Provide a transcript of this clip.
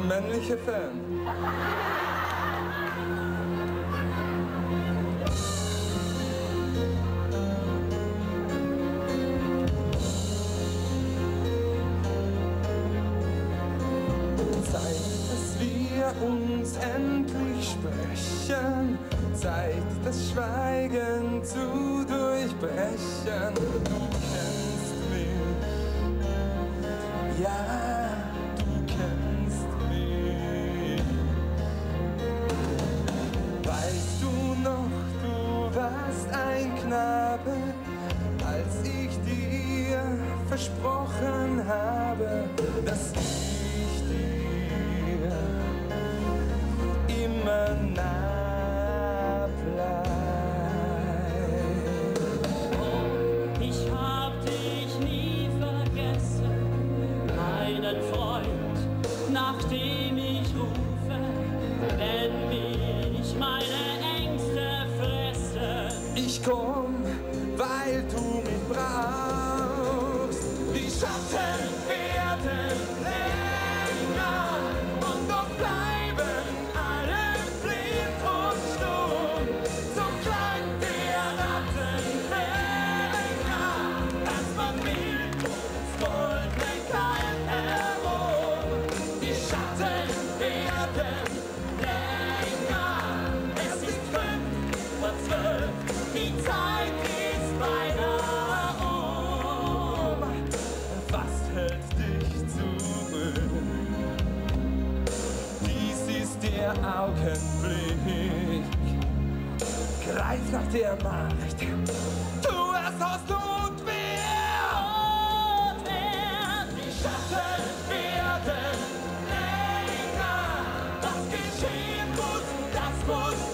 männliche Fan. Zeit, dass wir uns endlich sprechen. Zeit, das Schweigen zu durchbrechen. Du kennst mich, ja, du kennst mich. Weißt du noch, du warst ein Knabe, als ich dir versprochen habe, dass ich dir immer nah bleib. Ich hab dich nie vergessen, meinen Freund, nach dem ich rufe, wenn mich meine Ängste fressen. Ich komm, weil du mich brauchst. Die Schatten werden länger und doch bleiben alle blind und stumm. So klang der Rattenfänger, als man mit uns goldene Kalb herum. Die Schatten werden länger, es ist 5:12, die Zeit ist beinahe um. Was hält dich zurück? Dies ist der Augenblick. Greif nach der Macht, tu es aus Notwehr. Die Schatten werden länger. Was geschehen muss, das muss